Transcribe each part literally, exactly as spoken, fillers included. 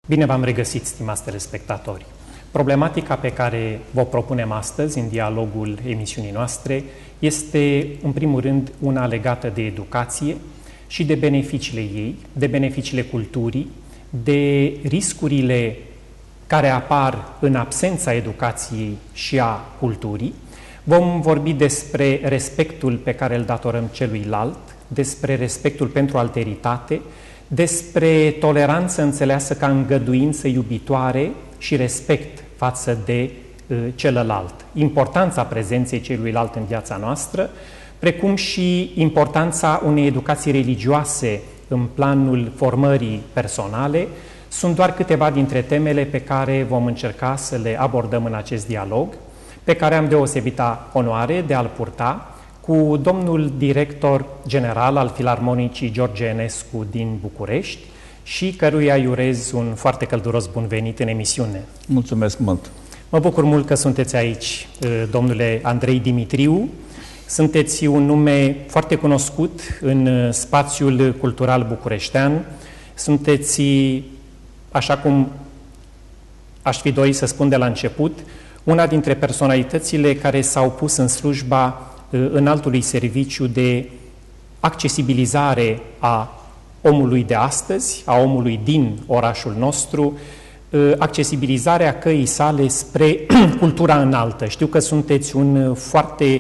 Bine v-am regăsit, stimați telespectatori! Problematica pe care vă propunem astăzi în dialogul emisiunii noastre este, în primul rând, una legată de educație și de beneficiile ei, de beneficiile culturii, de riscurile care apar în absența educației și a culturii. Vom vorbi despre respectul pe care îl datorăm celuilalt, despre respectul pentru alteritate, despre toleranță înțeleasă ca îngăduință iubitoare și respect față de uh, celălalt, importanța prezenței celuilalt în viața noastră, precum și importanța unei educații religioase în planul formării personale, sunt doar câteva dintre temele pe care vom încerca să le abordăm în acest dialog, pe care am deosebită onoare de a-l purta cu domnul director general al Filarmonicii George Enescu din București și căruia îi urez un foarte călduros bun venit în emisiune. Mulțumesc mult! Mă bucur mult că sunteți aici, domnule Andrei Dimitriu. Sunteți un nume foarte cunoscut în spațiul cultural bucureștean. Sunteți, așa cum aș fi dorit să spun de la început, una dintre personalitățile care s-au pus în slujba înaltului serviciu de accesibilizare a omului de astăzi, a omului din orașul nostru, accesibilizarea căii sale spre cultura înaltă. Știu că sunteți un foarte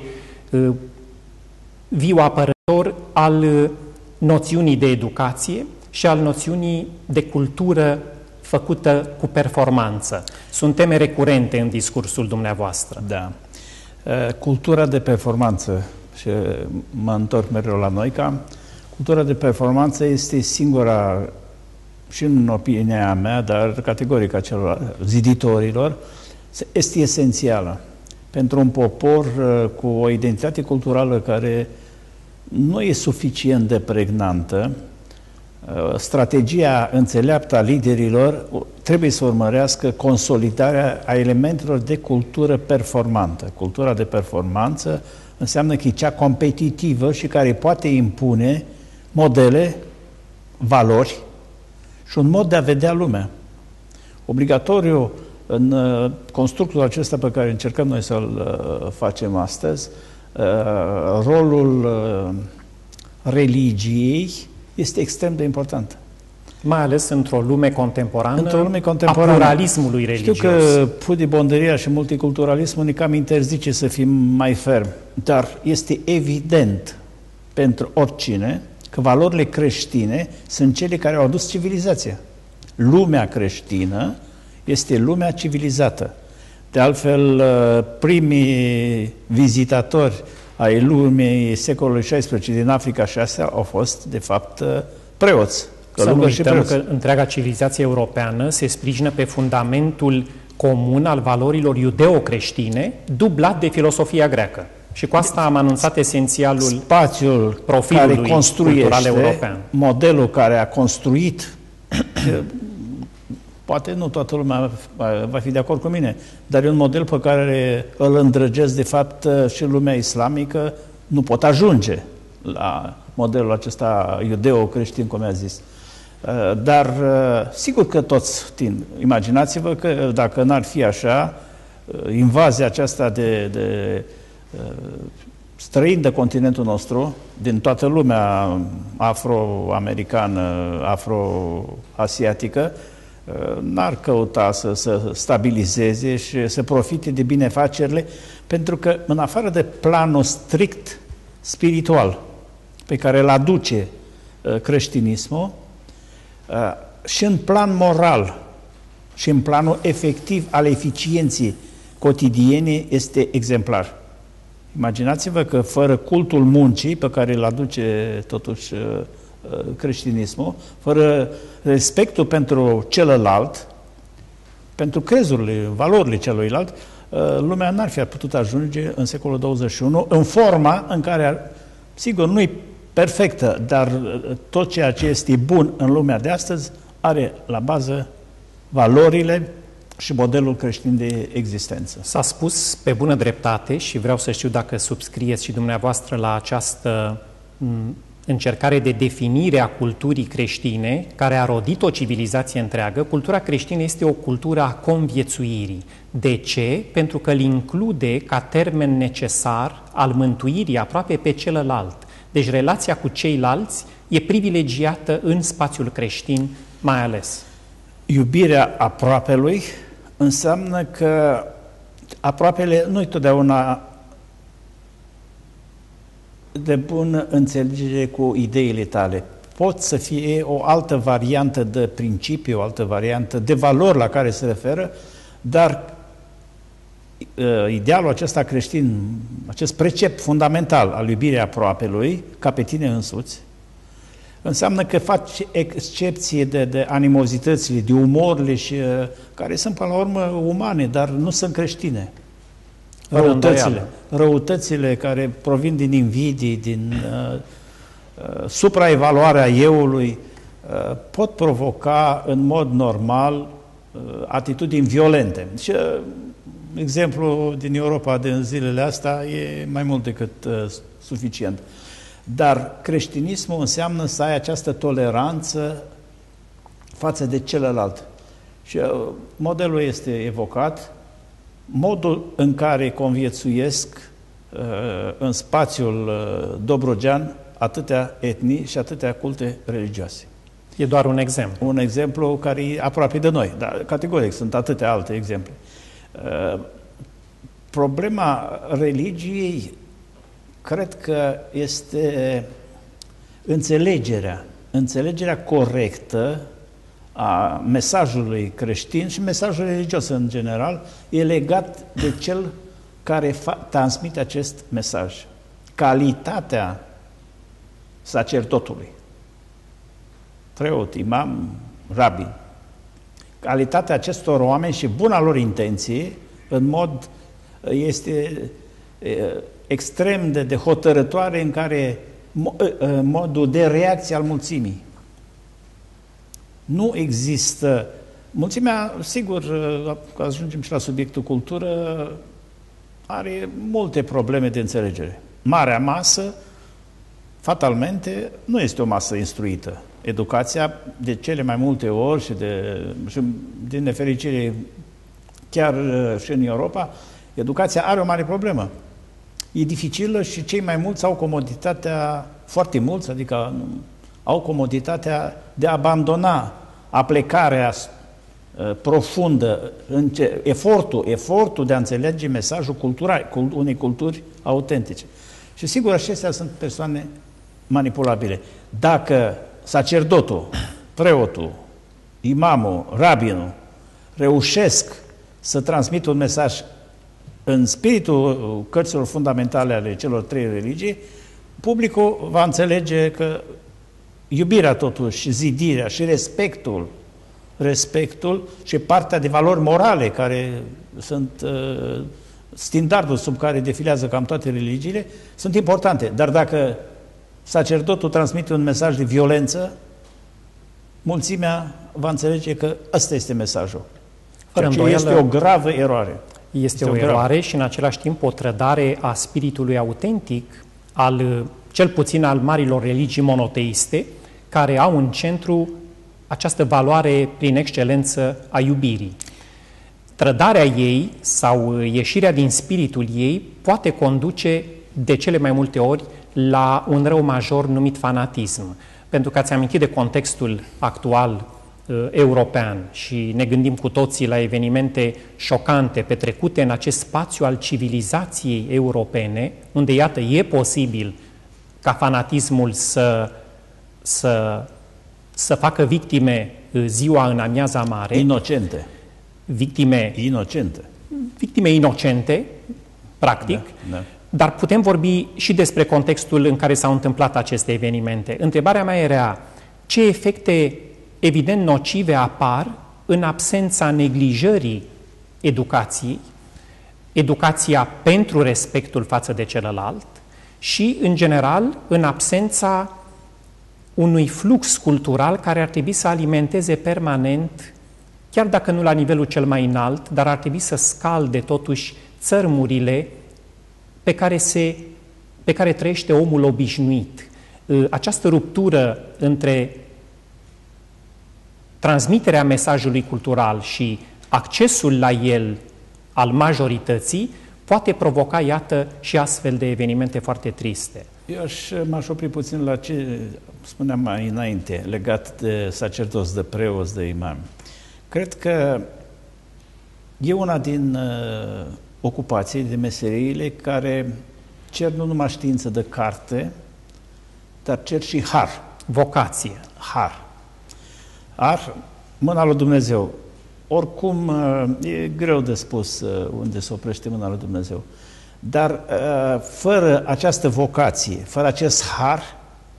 viu apărător al noțiunii de educație și al noțiunii de cultură făcută cu performanță. Sunt teme recurente în discursul dumneavoastră. Da. Cultura de performanță, și mă întorc mereu la noi, ca cultura de performanță este singura, și în opinia mea, dar categoric a celor ziditorilor, este esențială pentru un popor cu o identitate culturală care nu e suficient de pregnantă. Strategia înțeleaptă a liderilor trebuie să urmărească consolidarea a elementelor de cultură performantă. Cultura de performanță înseamnă că e cea competitivă și care poate impune modele, valori și un mod de a vedea lumea. Obligatoriu în constructul acesta pe care încercăm noi să-l facem astăzi, rolul religiei este extrem de important. Mai ales într-o lume contemporană, într-o lume contemporană a pluralismului religios. Știu că pudibondăria și multiculturalismul ne cam interzice să fim mai fermi, dar este evident pentru oricine că valorile creștine sunt cele care au adus civilizația. Lumea creștină este lumea civilizată. De altfel, primii vizitatori ai lumii secolului șaisprezece din Africa și Asia au fost, de fapt, preoți. Să nu uităm că întreaga civilizație europeană se sprijină pe fundamentul comun al valorilor iudeo-creștine, dublat de filosofia greacă. Și cu asta am anunțat esențialul spațiul profilului care construiește, european. Modelul care a construit, poate nu toată lumea va fi de acord cu mine, dar e un model pe care îl îndrăgesc, de fapt, și lumea islamică, nu pot ajunge la modelul acesta iudeo-creștin, cum a zis. Dar sigur că toți tind. Imaginați-vă că dacă n-ar fi așa, invazia aceasta de, de străini de continentul nostru, din toată lumea afro-americană, afro-asiatică, n-ar căuta să, să stabilizeze și să profite de binefacerile, pentru că în afară de planul strict spiritual pe care îl aduce creștinismul, și în plan moral și în planul efectiv al eficienței cotidiene este exemplar. Imaginați-vă că fără cultul muncii pe care îl aduce totuși creștinismul, fără respectul pentru celălalt, pentru crezurile, valorile celuilalt, lumea n-ar fi putut ajunge în secolul douăzeci și unu în forma în care, sigur, nu e perfectă, dar tot ceea ce este bun în lumea de astăzi are la bază valorile și modelul creștin de existență. S-a spus pe bună dreptate și vreau să știu dacă subscrieți și dumneavoastră la această încercare de definire a culturii creștine, care a rodit o civilizație întreagă, cultura creștină este o cultură a conviețuirii. De ce? Pentru că îl include ca termen necesar al mântuirii aproape pe celălalt. Deci relația cu ceilalți e privilegiată în spațiul creștin mai ales. Iubirea aproapelui înseamnă că aproapele nu-i totdeauna de bună înțelegere cu ideile tale. Pot să fie o altă variantă de principiu, o altă variantă de valori la care se referă, dar uh, idealul acesta creștin, acest precept fundamental al iubirii aproapelui, ca pe tine însuți, înseamnă că faci excepție de, de animozitățile, de umorile și, uh, care sunt până la urmă umane, dar nu sunt creștine. Răutățile, răutățile care provin din invidii, din uh, uh, supraevaluarea euului, uh, pot provoca în mod normal uh, atitudini violente. Și uh, exemplu din Europa de în zilele astea e mai mult decât uh, suficient. Dar creștinismul înseamnă să ai această toleranță față de celălalt. Și uh, modelul este evocat. Modul în care conviețuiesc uh, în spațiul uh, dobrogean atâtea etnii și atâtea culte religioase. E doar un exemplu. Un exemplu care e aproape de noi, dar categoric sunt atâtea alte exemple. Uh, problema religiei cred că este înțelegerea, înțelegerea corectă a mesajului creștin și mesajul religios în general e legat de cel care transmite acest mesaj. Calitatea sacerdotului, preot, imam, rabin, calitatea acestor oameni și buna lor intenție în mod este extrem de, de hotărătoare în care modul de reacție al mulțimii. Nu există... Mulțimea, sigur, că ajungem și la subiectul cultură, are multe probleme de înțelegere. Marea masă, fatalmente, nu este o masă instruită. Educația, de cele mai multe ori și, de, și din nefericire chiar și în Europa, educația are o mare problemă. E dificilă și cei mai mulți au comoditatea, foarte mulți, adică au comoditatea de a abandona aplecarea uh, profundă, în ce, efortul, efortul de a înțelege mesajul cultural, cult, unei culturi autentice. Și sigur, acestea sunt persoane manipulabile. Dacă sacerdotul, preotul, imamul, rabinul reușesc să transmită un mesaj în spiritul cărților fundamentale ale celor trei religii, publicul va înțelege că iubirea totuși și zidirea și respectul, respectul și partea de valori morale care sunt uh, standardul sub care defilează cam toate religiile, sunt importante. Dar dacă sacerdotul transmite un mesaj de violență, mulțimea va înțelege că ăsta este mesajul. Ceea ce este o gravă eroare. Este, este o, o eroare gravă. Și în același timp o trădare a spiritului autentic, al, cel puțin al marilor religii monoteiste, care au în centru această valoare prin excelență a iubirii. Trădarea ei sau ieșirea din spiritul ei poate conduce de cele mai multe ori la un rău major numit fanatism. Pentru că ați amintit de contextul actual uh, european și ne gândim cu toții la evenimente șocante petrecute în acest spațiu al civilizației europene, unde, iată, e posibil ca fanatismul să, să, să facă victime ziua în amiaza mare. Inocente. Victime inocente. Victime inocente, practic, da, da. Dar putem vorbi și despre contextul în care s-au întâmplat aceste evenimente. Întrebarea mea era, ce efecte evident nocive apar în absența neglijării educației, educația pentru respectul față de celălalt și, în general, în absența unui flux cultural care ar trebui să alimenteze permanent, chiar dacă nu la nivelul cel mai înalt, dar ar trebui să scalde totuși țărmurile pe care, se, pe care trăiește omul obișnuit. Această ruptură între transmiterea mesajului cultural și accesul la el al majorității poate provoca, iată, și astfel de evenimente foarte triste. Eu aș, m-aș opri puțin la ce spuneam mai înainte, legat de sacerdoți, de preoți, de imami. Cred că e una din uh, ocupații, de meseriile care cer nu numai știință de carte, dar cer și har. Vocație. Har. Har, mâna lui Dumnezeu. Oricum, e greu de spus unde se oprește mâna lui Dumnezeu. Dar fără această vocație, fără acest har,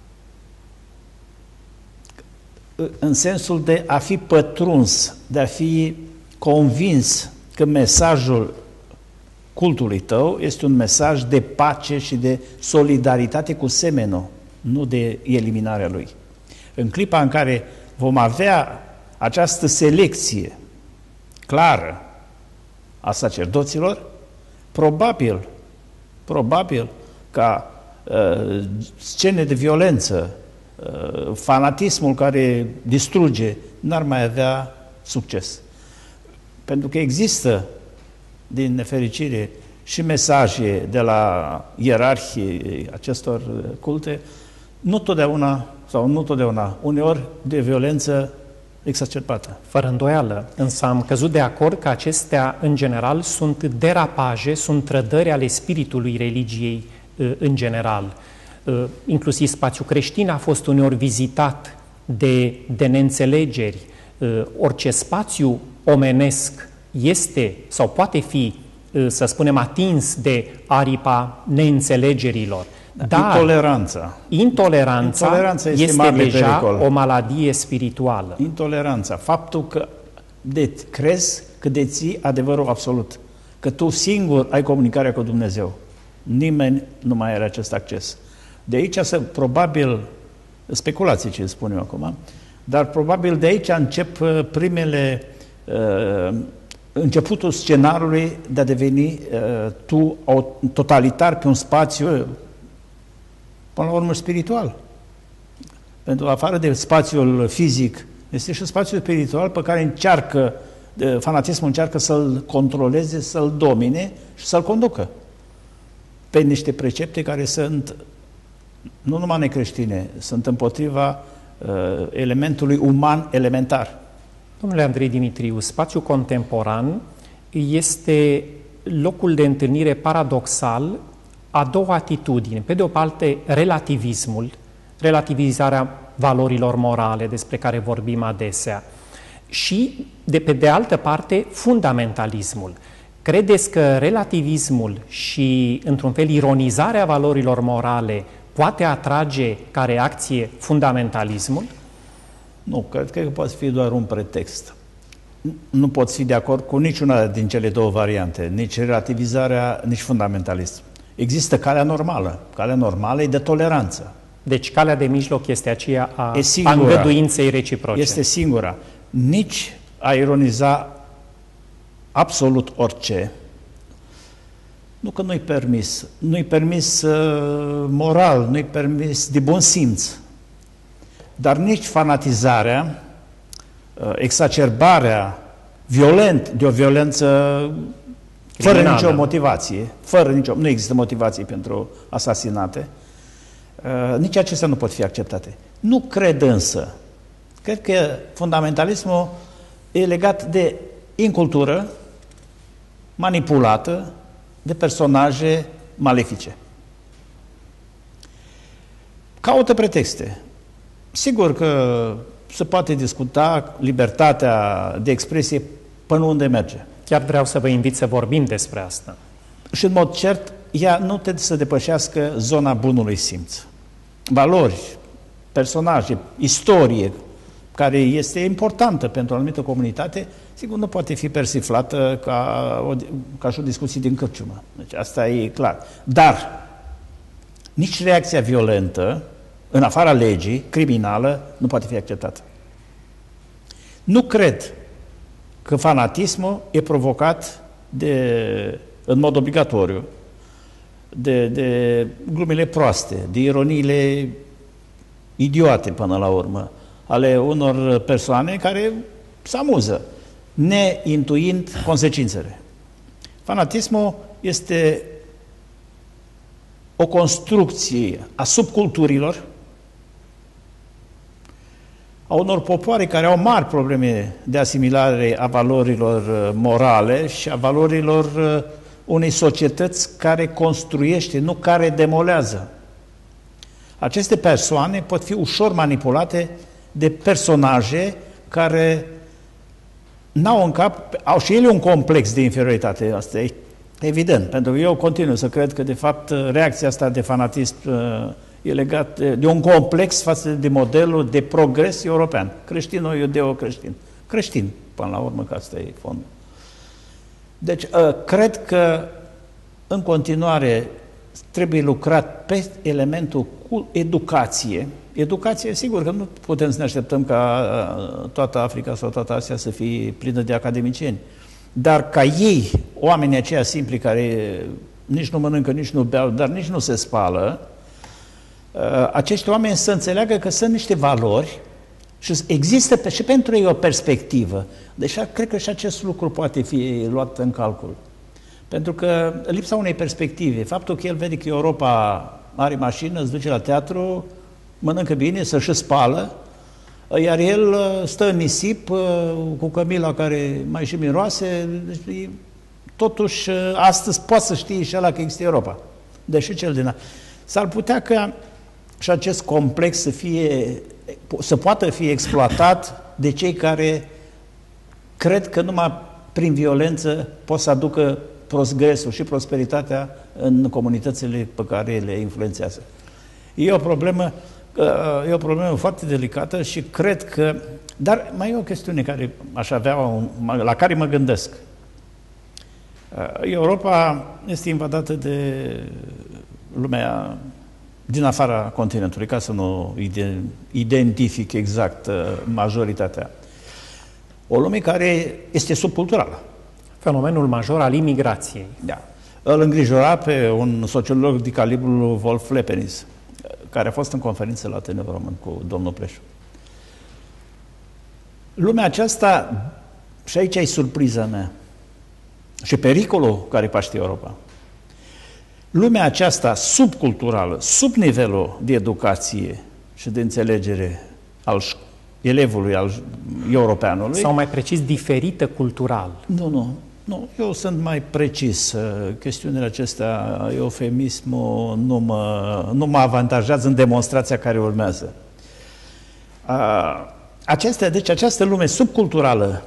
în sensul de a fi pătruns, de a fi convins că mesajul cultului tău este un mesaj de pace și de solidaritate cu semenul, nu de eliminarea lui. În clipa în care vom avea această selecție clară a sacerdoților, probabil, probabil ca uh, scene de violență, uh, fanatismul care distruge, n-ar mai avea succes. Pentru că există, din nefericire, și mesaje de la ierarhii acestor culte, nu totdeauna, sau nu totdeauna, uneori de violență exacerbată. Fără îndoială, însă am căzut de acord că acestea, în general, sunt derapaje, sunt trădări ale spiritului religiei în general. Inclusiv spațiul creștin a fost uneori vizitat de, de neînțelegeri. Orice spațiu omenesc este sau poate fi, să spunem, atins de aripa neînțelegerilor. Dar intoleranța. Intoleranța, intoleranța este, este deja pericol. o maladie spirituală. Intoleranța, faptul că de, crezi că deții adevărul absolut, că tu singur ai comunicarea cu Dumnezeu. Nimeni nu mai are acest acces. De aici, să, probabil, speculații ce spun eu acum, dar probabil de aici încep primele, uh, începutul scenariului de a deveni uh, tu totalitar pe un spațiu, până la urmă, spiritual. Pentru afară de spațiul fizic, este și spațiul spiritual pe care încearcă, fanatismul încearcă să-l controleze, să-l domine și să-l conducă pe niște precepte care sunt nu numai necreștine, sunt împotriva uh, elementului uman elementar. Domnule Andrei Dimitriu, spațiul contemporan este locul de întâlnire paradoxal a două atitudini. Pe de o parte, relativismul, relativizarea valorilor morale despre care vorbim adesea, și, de pe de altă parte, fundamentalismul. Credeți că relativismul și, într-un fel, ironizarea valorilor morale poate atrage ca reacție fundamentalismul? Nu, cred că poate fi doar un pretext. Nu pot fi de acord cu niciuna din cele două variante, nici relativizarea, nici fundamentalism. Există calea normală. Calea normală e de toleranță. Deci calea de mijloc este aceea a, a îngăduinței reciproce. Este singura. Nici a ironiza absolut orice. Nu că nu-i permis. Nu-i permis uh, moral, nu-i permis de bun simț. Dar nici fanatizarea, uh, exacerbarea violent, de o violență criminală, fără nicio motivație, fără nicio, nu există motivație pentru asasinate, uh, nici acestea nu pot fi acceptate. Nu cred însă. Cred că fundamentalismul e legat de incultură manipulată de personaje malefice. Caută pretexte. Sigur că se poate discuta libertatea de expresie până unde merge. Chiar vreau să vă invit să vorbim despre asta. Și în mod cert, ea nu trebuie să depășească zona bunului simț. Valori, personaje, istorie, care este importantă pentru o anumită comunitate, sigur nu poate fi persiflată ca, o, ca și o discuție din cârciumă. Deci asta e clar. Dar nici reacția violentă, în afara legii, criminală, nu poate fi acceptată. Nu cred că fanatismul e provocat de, în mod obligatoriu de, de glumele proaste, de ironiile idiote până la urmă, ale unor persoane care se amuză, neintuind consecințele. Fanatismul este o construcție a subculturilor, a unor popoare care au mari probleme de asimilare a valorilor morale și a valorilor unei societăți care construiește, nu care demolează. Aceste persoane pot fi ușor manipulate de personaje care n-au în cap, au și ele un complex de inferioritate, asta e evident, pentru că eu continuu să cred că de fapt reacția asta de fanatism e legat de un complex față de modelul de progres european, creștino-iudeo-creștin, creștin, până la urmă, că asta e fondul. Deci, cred că în continuare trebuie lucrat pe elementul cu educație. Educație, sigur că nu putem să ne așteptăm ca toată Africa sau toată Asia să fie plină de academicieni, dar ca ei, oamenii aceia simpli care nici nu mănâncă, nici nu beau, dar nici nu se spală, acești oameni să înțeleagă că sunt niște valori și există pe, și pentru ei o perspectivă. Deci cred că și acest lucru poate fi luat în calcul. Pentru că lipsa unei perspective, faptul că el vede că Europa are mașină, îți duce la teatru, mănâncă bine, să și spală, iar el stă în nisip cu cămila care mai și miroase, deci, totuși astăzi poate să știe și ăla că există Europa. Deși cel din... S-ar putea ca și acest complex să fie, să poată fi exploatat de cei care cred că numai prin violență pot să aducă progresul și prosperitatea în comunitățile pe care le influențează. E o problemă, e o problemă foarte delicată și cred că... Dar mai e o chestiune care aș avea un, la care mă gândesc. Europa este invadată de lumea din afara continentului, ca să nu identific exact majoritatea. O lume care este subculturală. Fenomenul major al imigrației. Da. Îl îngrijora pe un sociolog de calibru Wolf Lepenis, care a fost în conferință la Ateneul Român cu domnul Pleșu. Lumea aceasta, și aici e surpriza mea, și pericolul care paște Europa. Lumea aceasta subculturală, sub nivelul de educație și de înțelegere al elevului, al europeanului... Sau mai precis, diferită cultural. Nu, nu. Nu, eu sunt mai precis. Chestiunile acestea, eufemismul, nu mă, nu mă avantajează în demonstrația care urmează. Acestea, deci această lume subculturală,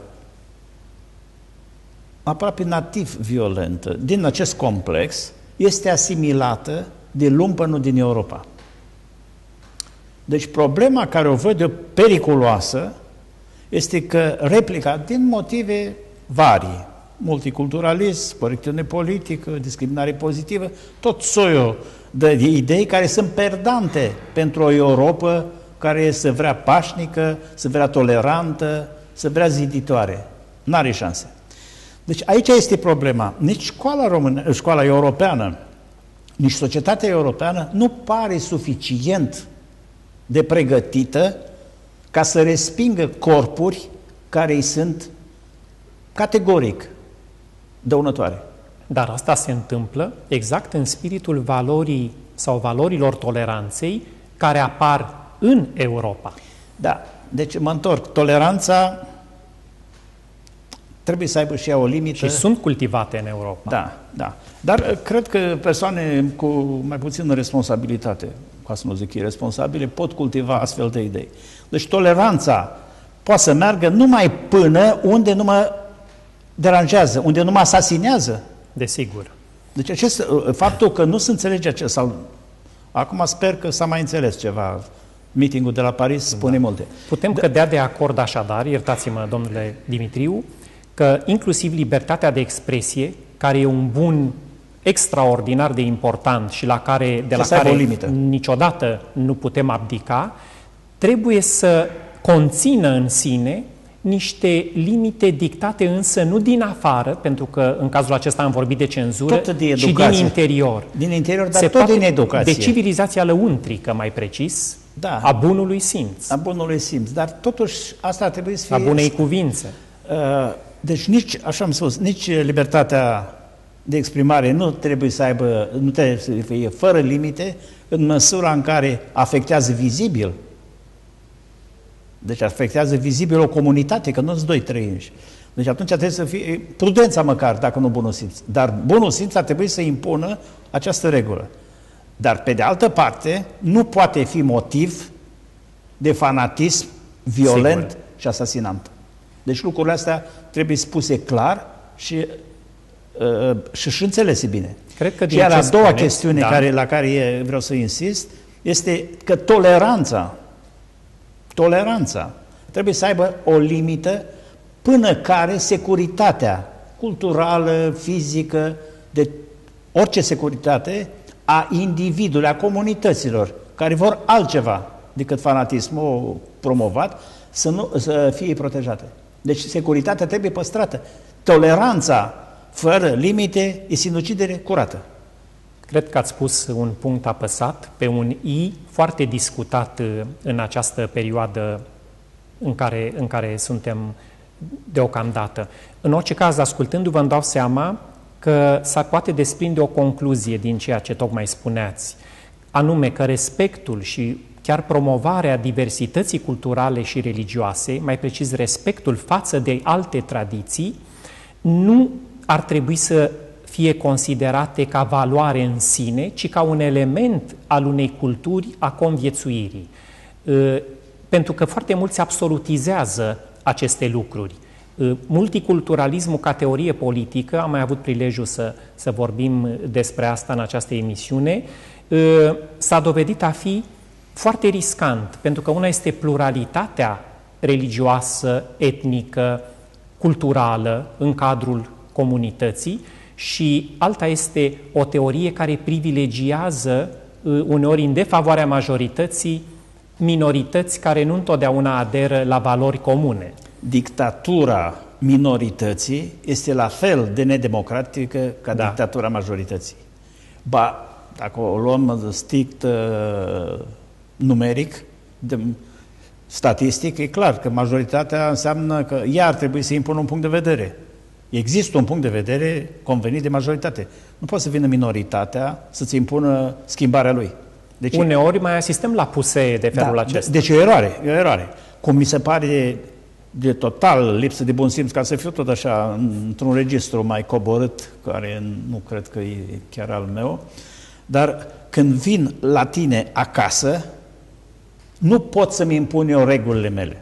aproape nativ violentă, din acest complex, este asimilată de lumpănul din Europa. Deci problema care o văd eu periculoasă este că replica, din motive varii, multiculturalism, corecțiune politică, discriminare pozitivă, tot soiul de idei care sunt perdante pentru o Europa care se vrea pașnică, se vrea tolerantă, se vrea ziditoare. N-are șanse. Deci aici este problema. Nici școala, română, școala europeană, nici societatea europeană nu pare suficient de pregătită ca să respingă corpuri care îi sunt categoric dăunătoare. Dar asta se întâmplă exact în spiritul valorii sau valorilor toleranței care apar în Europa. Da, deci mă întorc. Toleranța trebuie să aibă și ea o limită. Și sunt cultivate în Europa. Da, da. Dar cred că persoane cu mai puțină responsabilitate, ca să nu zic irresponsabile, pot cultiva astfel de idei. Deci toleranța poate să meargă numai până unde nu mă deranjează, unde nu mă asasinează. Desigur. Deci acest, faptul că nu se înțelege acest... Sau, acum sper că s-a mai înțeles ceva. Meetingul de la Paris spune da. multe. Putem da. cădea de acord așadar, iertați-mă, domnule Dimitriu, că inclusiv libertatea de expresie, care e un bun extraordinar de important și la care, de la care niciodată nu putem abdica, trebuie să conțină în sine niște limite dictate însă nu din afară, pentru că în cazul acesta am vorbit de cenzură, tot de ci din interior. Din interior, dar Se tot poate, din educație. De civilizația lăuntrică, mai precis, da. a bunului simț. A bunului simț, dar totuși asta ar trebui să fie... A bunei cuvințe. Deci nici, așa am spus, nici libertatea de exprimare nu trebuie să aibă, nu trebuie să fie fără limite, în măsura în care afectează vizibil. Deci afectează vizibil o comunitate, că nu sunt doi, trei înși. Deci atunci trebuie să fie prudența măcar, dacă nu bunul simț. Dar bunul simț ar trebui să impună această regulă. Dar pe de altă parte, nu poate fi motiv de fanatism violent Sigur. și asasinant. Deci lucrurile astea trebuie spuse clar și uh, și, și înțelese bine. Cred că din Iar a doua spuneți, chestiune da. care, la care vreau să insist este că toleranța toleranța trebuie să aibă o limită până care securitatea culturală, fizică, de orice securitate a individului, a comunităților care vor altceva decât fanatismul promovat, să, nu, să fie protejate. Deci securitatea trebuie păstrată. Toleranța fără limite e sinucidere curată. Cred că ați pus un punct apăsat pe un I foarte discutat în această perioadă în care, în care suntem deocamdată. În orice caz, ascultându-vă, îmi dau seama că s-ar poate desprinde o concluzie din ceea ce tocmai spuneați, anume că respectul și chiar promovarea diversității culturale și religioase, mai precis respectul față de alte tradiții, nu ar trebui să fie considerate ca valoare în sine, ci ca un element al unei culturi a conviețuirii. Pentru că foarte mulți absolutizează aceste lucruri. Multiculturalismul ca teorie politică, am mai avut prilejul să, să vorbim despre asta în această emisiune, s-a dovedit a fi foarte riscant, pentru că una este pluralitatea religioasă, etnică, culturală în cadrul comunității și alta este o teorie care privilegiază uneori în defavoarea majorității minorități care nu întotdeauna aderă la valori comune. Dictatura minorității este la fel de nedemocratică ca da. dictatura majorității. Ba, dacă o luăm strict uh, numeric, de, statistic, e clar că majoritatea înseamnă că ea ar trebui să impună un punct de vedere. Există un punct de vedere convenit de majoritate. Nu poate să vină minoritatea să-ți impună schimbarea lui. Deci, uneori mai asistăm la pusee de felul da, acesta. Deci e o eroare, e o eroare. Cum mi se pare de, de total lipsă de bun simț, ca să fiu tot așa într-un registru mai coborât, care nu cred că e chiar al meu, dar când vin la tine acasă, nu pot să-mi impun eu regulile mele.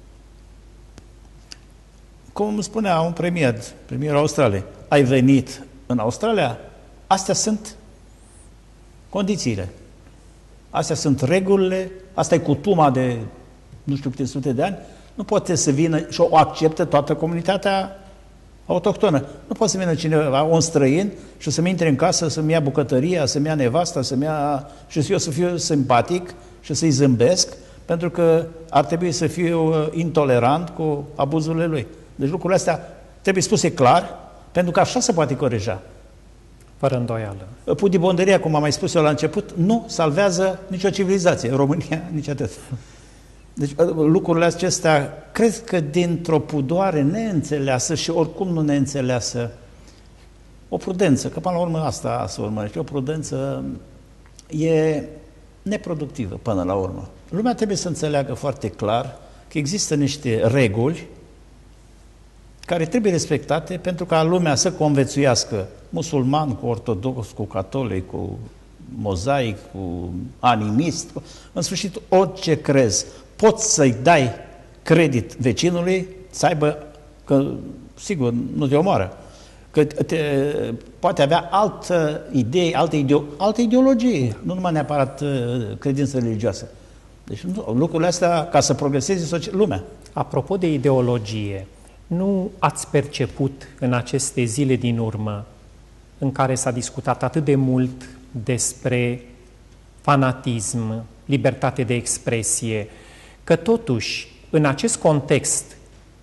Cum spunea un premier, premierul Australiei, ai venit în Australia, astea sunt condițiile. Astea sunt regulile, asta e cutuma de nu știu câte sute de ani, nu poate să vină și o acceptă toată comunitatea autohtonă. Nu poate să vină cineva, un străin, și să-mi intre în casă, să-mi ia bucătăria, să-mi ia nevasta, să-mi ia... și eu să fiu simpatic și să-i zâmbesc, pentru că ar trebui să fiu intolerant cu abuzurile lui. Deci lucrurile astea trebuie spuse clar, pentru că așa se poate coreja. Fără îndoială. Pudibonderia, cum am mai spus eu la început, nu salvează nicio civilizație. România, nici atât. Deci lucrurile acestea, cred că dintr-o pudoare neînțeleasă și oricum nu neînțeleasă, o prudență, că până la urmă asta se urmărește, o prudență e neproductivă până la urmă. Lumea trebuie să înțeleagă foarte clar că există niște reguli care trebuie respectate pentru ca lumea să conviețuiască musulman cu ortodox, cu catolic, cu mozaic, cu animist, cu... în sfârșit orice crezi. Poți să-i dai credit vecinului să aibă, că sigur nu te omoară, că te, poate avea altă idee, altă, ideo, altă ideologie, nu numai neapărat credință religioasă. Deci lucrurile astea, ca să progreseze lumea. Apropo de ideologie, nu ați perceput în aceste zile din urmă, în care s-a discutat atât de mult despre fanatism, libertate de expresie, că totuși, în acest context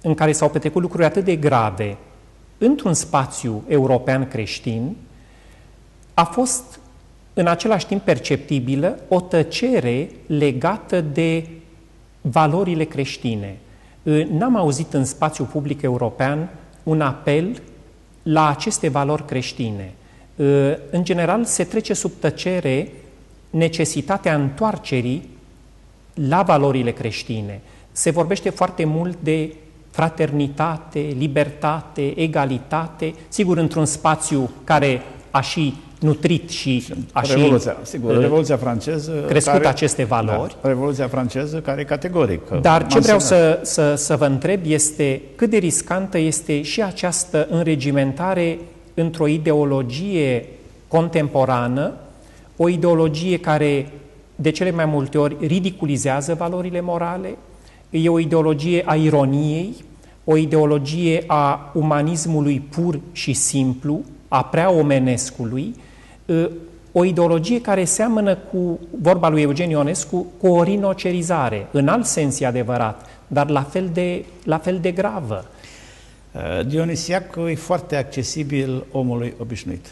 în care s-au petrecut lucruri atât de grave într-un spațiu european creștin, a fost în același timp perceptibilă o tăcere legată de valorile creștine. N-am auzit în spațiul public european un apel la aceste valori creștine. În general, se trece sub tăcere necesitatea întoarcerii la valorile creștine. Se vorbește foarte mult de fraternitate, libertate, egalitate, sigur, într-un spațiu care a și nutrit și a Revoluția, și sigur, Revoluția franceză crescut care, aceste valori. Da, Revoluția franceză care e categorică. Dar ce vreau să, să, să vă întreb este cât de riscantă este și această înregimentare într-o ideologie contemporană, o ideologie care de cele mai multe ori ridiculizează valorile morale, e o ideologie a ironiei, o ideologie a umanismului pur și simplu, a preaomenescului, o ideologie care seamănă cu vorba lui Eugen Ionescu, cu o rinocerizare, în alt sens e adevărat, dar la fel de, la fel de gravă. Dionisiacul e foarte accesibil omului obișnuit.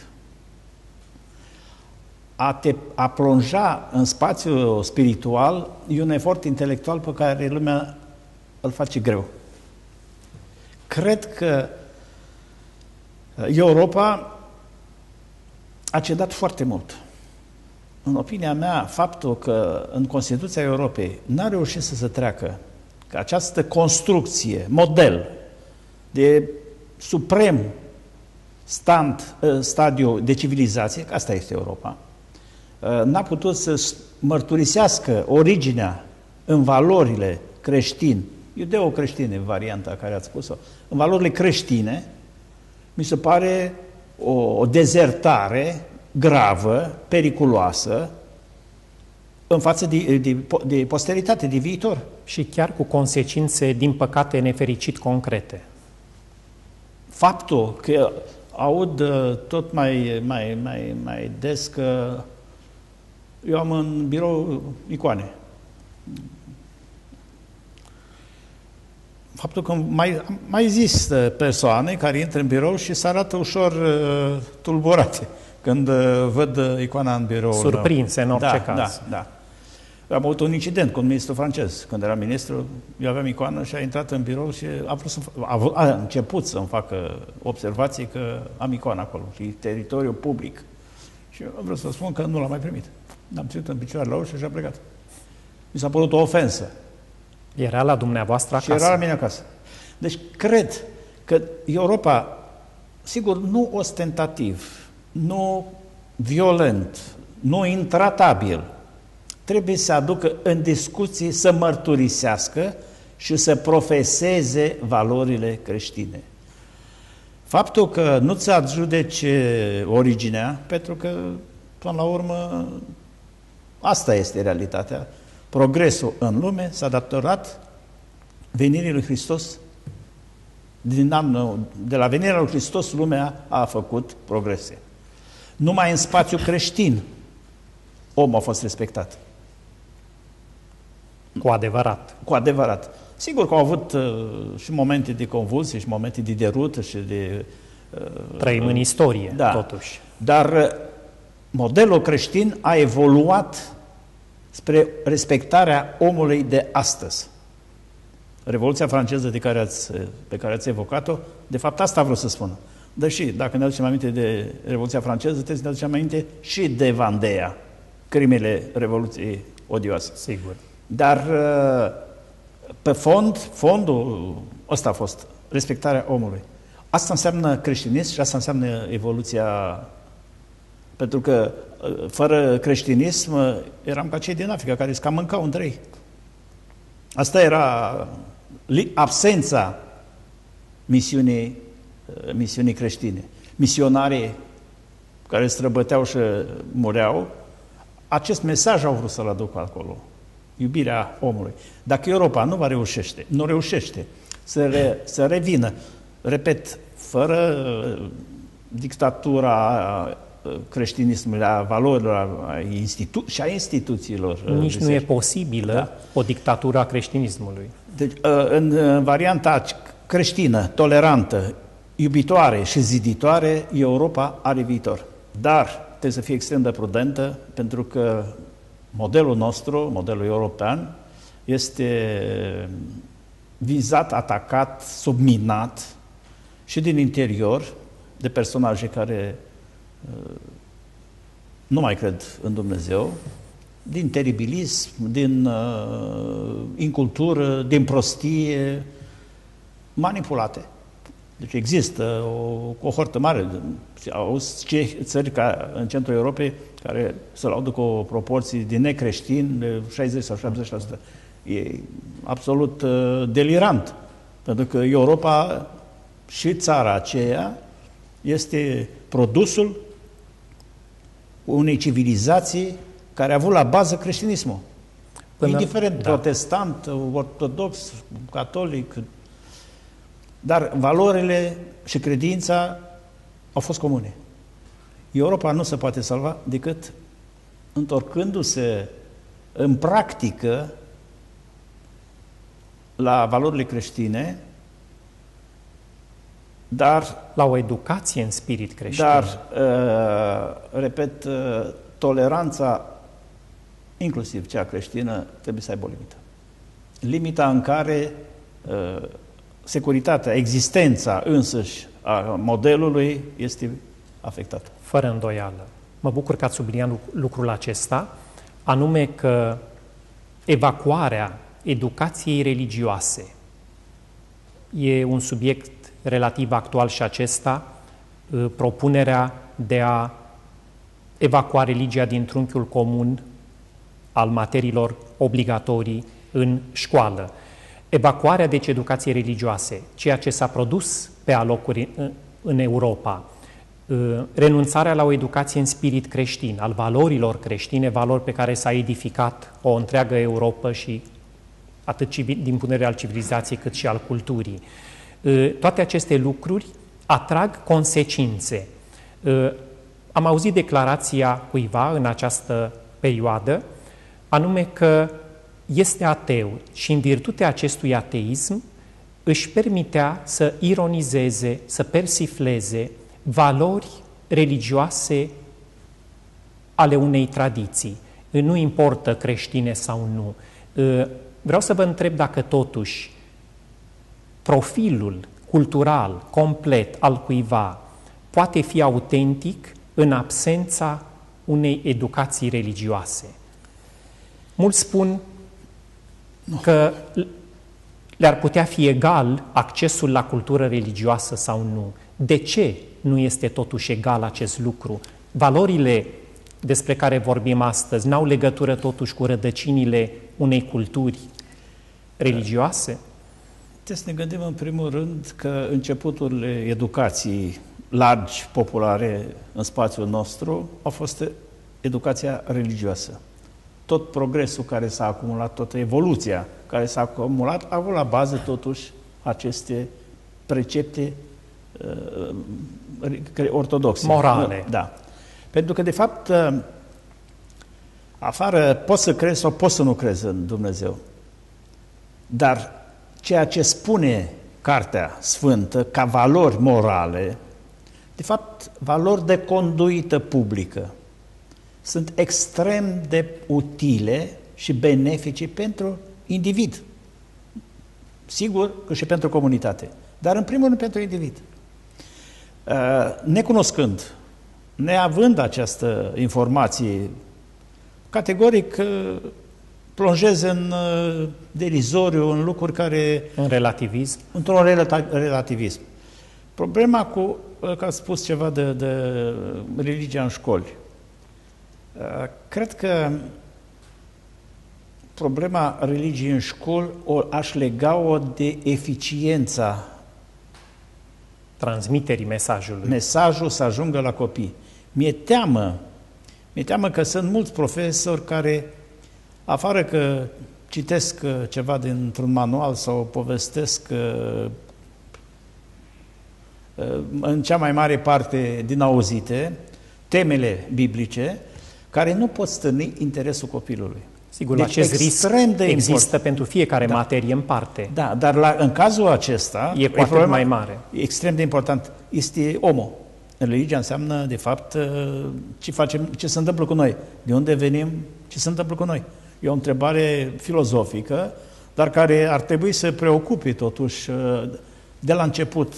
A, te, a plonja în spațiul spiritual e un efort intelectual pe care lumea îl face greu. Cred că Europa a cedat foarte mult. În opinia mea, faptul că în Constituția Europei n-a reușit să se treacă că această construcție, model de suprem stand, stadiu de civilizație, că asta este Europa, n-a putut să mărturisească originea în valorile creștine, iudeo-creștine, varianta care ați spus-o, în valorile creștine, mi se pare o, o dezertare gravă, periculoasă, în față de, de, de posteritate, de viitor. Și chiar cu consecințe, din păcate, nefericit concrete. Faptul că aud tot mai, mai, mai, mai des că eu am în birou icoane. Faptul că mai, mai există persoane care intră în birou și se arată ușor uh, tulburate când uh, văd icoana în birou. Surprinse, în orice da, caz. Da, da. Am avut un incident cu un ministru francez. Când era ministru, eu aveam icoană și a intrat în birou și a, vrut să, a, a început să-mi facă observații că am icoană acolo și teritoriu public. Și am vrut să spun că nu l-am mai primit. Am ținut în picioare la ușă și a plecat. Mi s-a părut o ofensă. Era la dumneavoastră acasă. Și era la mine acasă. Deci cred că Europa, sigur, nu ostentativ, nu violent, nu intratabil, trebuie să aducă în discuții, să mărturisească și să profeseze valorile creștine. Faptul că nu-ți adjudeci originea, pentru că, până la urmă, asta este realitatea. Progresul în lume s-a datorat venirii lui Hristos. Din anul, de la venirea lui Hristos, lumea a făcut progrese. Numai în spațiu creștin omul a fost respectat. Cu adevărat. Cu adevărat. Sigur că au avut uh, și momente de convulsie, și momente de derută și de... Uh, Trăim în istorie, da. Totuși. Dar uh, modelul creștin a evoluat spre respectarea omului de astăzi. Revoluția franceză de care ați, pe care ați evocat-o, de fapt asta vreau să spun. Deși, dacă ne aducem aminte de Revoluția franceză, trebuie să ne aducem aminte și de Vandea, crimele Revoluției odioase. Sigur. Dar pe fond, fondul ăsta a fost respectarea omului. Asta înseamnă creștinism și asta înseamnă evoluția. Pentru că fără creștinism eram ca cei din Africa, care cam mâncau între ei. Asta era absența misiunii, misiunii creștine. Misionarii care străbăteau și mureau, acest mesaj au vrut să-l aducă acolo. Iubirea omului. Dacă Europa nu va reușește, nu reușește să, re, să revină, repet, fără dictatura creștinismului, a valorilor a institu- și a instituțiilor. Nici nu e posibilă da. o dictatură a creștinismului. Deci, în varianta creștină, tolerantă, iubitoare și ziditoare, Europa are viitor. Dar trebuie să fie extrem de prudentă, pentru că modelul nostru, modelul european, este vizat, atacat, subminat și din interior de personaje care nu mai cred în Dumnezeu, din teribilism, din uh, incultură, din prostie, manipulate. Deci există o cohortă mare, auzi ce țări ca în centrul Europei care se laudă cu o proporție de necreștini de șaizeci sau șaptezeci la sută. E absolut uh, delirant, pentru că Europa și țara aceea este produsul unei civilizații care a avut la bază creștinismul. Până, indiferent, da. Protestant, ortodox, catolic, dar valorile și credința au fost comune. Europa nu se poate salva decât întorcându-se în practică la valorile creștine, dar... La o educație în spirit creștin. Dar, uh, repet, uh, toleranța, inclusiv cea creștină, trebuie să aibă o limită. Limita în care uh, securitatea, existența însăși a modelului este afectată. Fără îndoială. Mă bucur că ați subliniat lucrul acesta, anume că evacuarea educației religioase e un subiect relativ actual și acesta, propunerea de a evacua religia din trunchiul comun al materiilor obligatorii în școală. Evacuarea, deci, educației religioase, ceea ce s-a produs pe alocuri în Europa, renunțarea la o educație în spirit creștin, al valorilor creștine, valori pe care s-a edificat o întreagă Europa și atât din punct de vedere al civilizației cât și al culturii. Toate aceste lucruri atrag consecințe. Am auzit declarația cuiva în această perioadă, anume că este ateu și în virtutea acestui ateism își permitea să ironizeze, să persifleze valori religioase ale unei tradiții. Nu importă creștine sau nu. Vreau să vă întreb dacă totuși profilul cultural complet al cuiva poate fi autentic în absența unei educații religioase. Mulți spun că le-ar putea fi egal accesul la cultură religioasă sau nu. De ce nu este totuși egal acest lucru? Valorile despre care vorbim astăzi n-au legătură totuși cu rădăcinile unei culturi religioase? Trebuie să ne gândim în primul rând că începuturile educației largi, populare în spațiul nostru au fost educația religioasă. Tot progresul care s-a acumulat, toată evoluția care s-a acumulat, a avut la bază totuși aceste precepte uh, ortodoxe. Morale. Da. Pentru că, de fapt, uh, afară poți să crezi sau poți să nu crezi în Dumnezeu. Dar ceea ce spune Cartea Sfântă ca valori morale, de fapt, valori de conduită publică, sunt extrem de utile și benefice pentru individ. Sigur că și pentru comunitate, dar în primul rând pentru individ. Necunoscând, neavând această informație, categoric plonjeze în derizoriu, în lucruri care... În relativism. Într-un relativism. Problema cu, că ați spus ceva de, de religia în școli, cred că problema religiei în școli o, aș lega-o de eficiența transmiterii mesajului. Mesajul să ajungă la copii. Mi-e teamă, mi-e teamă că sunt mulți profesori care, afară că citesc ceva dintr-un manual sau povestesc în cea mai mare parte din auzite temele biblice, care nu pot stârni interesul copilului. Sigur, deci acest risc de există important. pentru fiecare da. materie în parte. Da, dar la, în cazul acesta e cu atât problema, mai mare. Extrem de important este omul. Religia înseamnă, de fapt, ce facem, ce se întâmplă cu noi, de unde venim, ce se întâmplă cu noi. E o întrebare filozofică, dar care ar trebui să preocupe totuși de la început.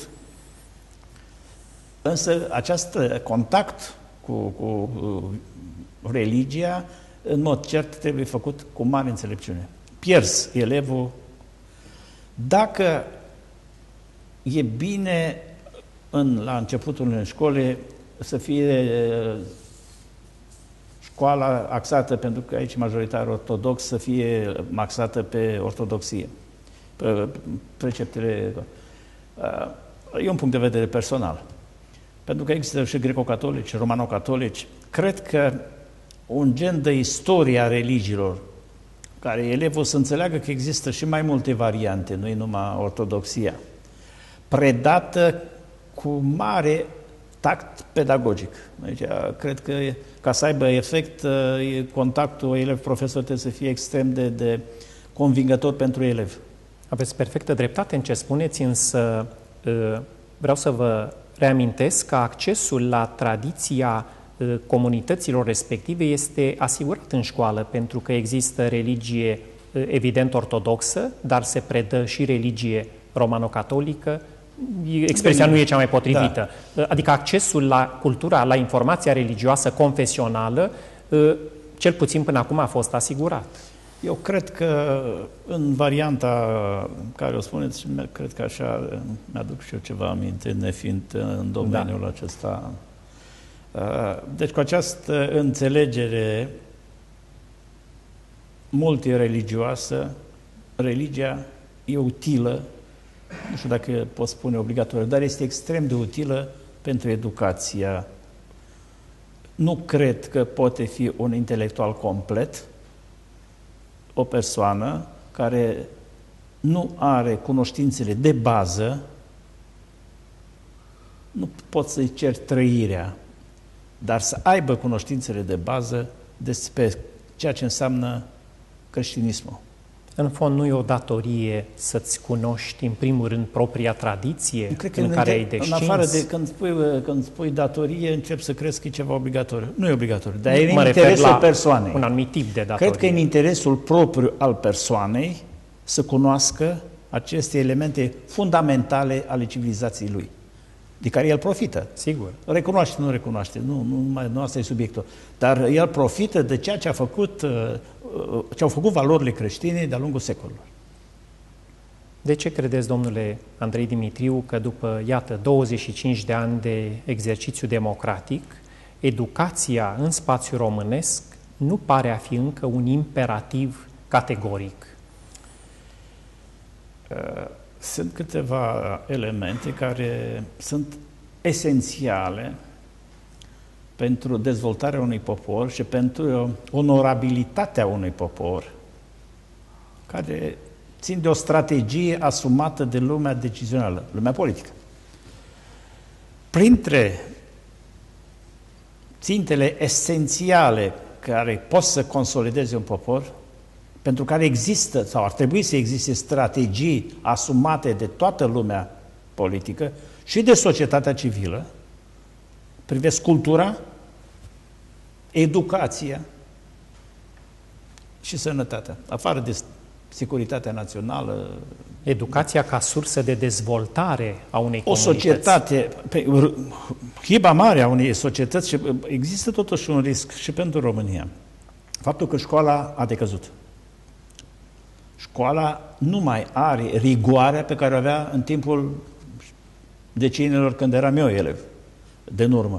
Însă acest contact cu, cu religia, în mod cert, trebuie făcut cu mare înțelepciune. Pierzi elevul. Dacă e bine în, la începutul în școli să fie școala axată, pentru că aici majoritar ortodox, să fie axată pe ortodoxie, pe preceptele. E un punct de vedere personal. Pentru că există și greco-catolici, romano-catolici. Cred că un gen de istorie a religiilor, care elevul să înțeleagă că există și mai multe variante, nu e numai ortodoxia, predată cu mare tact pedagogic. Deci, cred că ca să aibă efect, contactul elev-profesor trebuie să fie extrem de, de convingător pentru elev. Aveți perfectă dreptate în ce spuneți, însă vreau să vă reamintesc că accesul la tradiția comunităților respective este asigurat în școală, pentru că există religie evident ortodoxă, dar se predă și religie romano-catolică. Expresia nu e cea mai potrivită. Da. Adică accesul la cultura, la informația religioasă confesională, cel puțin până acum a fost asigurat. Eu cred că în varianta care o spuneți, cred că așa mi-aduc și eu ceva aminte, nefiind în domeniul da. acesta. Deci cu această înțelegere multireligioasă, religia e utilă, nu știu dacă pot spune obligatorie, dar este extrem de utilă pentru educația. Nu cred că poate fi un intelectual complet o persoană care nu are cunoștințele de bază, nu pot să-i cer trăirea, dar să aibă cunoștințele de bază despre ceea ce înseamnă creștinismul. În fond, nu e o datorie să-ți cunoști, în primul rând, propria tradiție cred că în care ai descins. descins? În afară de când spui, când spui datorie, încep să crezi că e ceva obligatoriu. Nu e obligatoriu, dar e în interesul persoanei. Un anumit tip de datorie. Cred că e în interesul propriu al persoanei să cunoască aceste elemente fundamentale ale civilizației lui, de care el profită. Sigur. Recunoaște, nu recunoaște, nu, nu, mai, nu asta e subiectul. Dar el profită de ceea ce a făcut, ce au făcut valorile creștine de-a lungul secolelor. De ce credeți, domnule Andrei Dimitriu, că după, iată, douăzeci și cinci de ani de exercițiu democratic, educația în spațiu românesc nu pare a fi încă un imperativ categoric? Sunt câteva elemente care sunt esențiale pentru dezvoltarea unui popor și pentru onorabilitatea unui popor, care țin de o strategie asumată de lumea decizională, lumea politică. Printre țintele esențiale care pot să consolideze un popor, pentru care există sau ar trebui să existe strategii asumate de toată lumea politică și de societatea civilă, privesc cultura, educația și sănătatea, afară de securitatea națională. Educația ca sursă de dezvoltare a unei o comunități. Societate, pe, hiba mare a unei societăți, și există totuși un risc și pentru România. Faptul că școala a decăzut. Școala nu mai are rigoarea pe care o avea în timpul deceniilor când eram eu elev, de în urmă.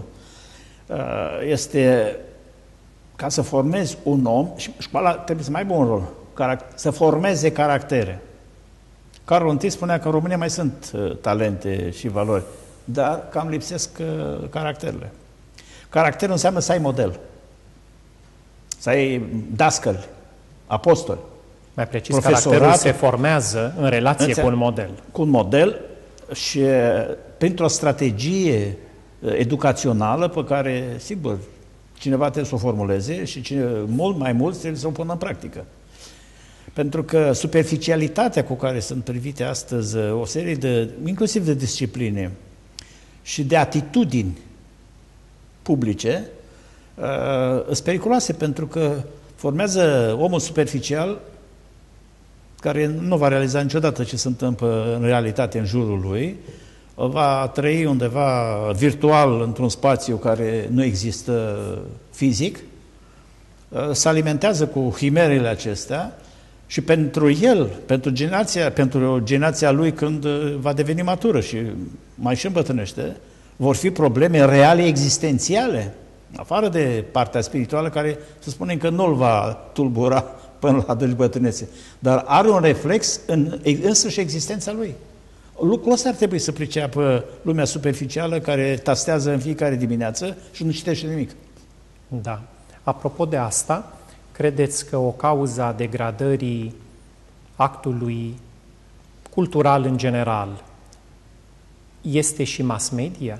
Este ca să formezi un om, și școala trebuie să mai aibă un rol, să formeze caractere. Carol întâi spunea că în România mai sunt talente și valori, dar cam lipsesc caracterele. Caracterul înseamnă să ai model, să ai dascăli, apostoli. Mai precis, caracterul se formează în relație cu un model. Cu un model și printr-o strategie educațională pe care, sigur, Cineva trebuie să o formuleze și cine, mult mai mulți trebuie să o pună în practică. Pentru că superficialitatea cu care sunt privite astăzi o serie de, inclusiv de discipline și de atitudini publice, uh, sunt periculoase, pentru că formează omul superficial care nu va realiza niciodată ce se întâmplă în realitate în jurul lui, va trăi undeva virtual într-un spațiu care nu există fizic, se alimentează cu himerele acestea și pentru el, pentru generația, pentru generația lui când va deveni matură și mai și îmbătrânește, vor fi probleme reale existențiale, afară de partea spirituală care să spunem că nu-l va tulbura până la adânci bătrânețe, dar are un reflex în însăși existența lui. Lucrul ăsta ar trebui să priceapă lumea superficială care tastează în fiecare dimineață și nu citește nimic. Da. Apropo de asta, credeți că o cauză a degradării actului cultural în general este și mass media?